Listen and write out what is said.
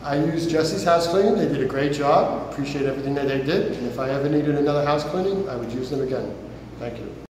I used Jessie's house cleaning. They did a great job. Appreciate everything that they did. And if I ever needed another house cleaning, I would use them again. Thank you.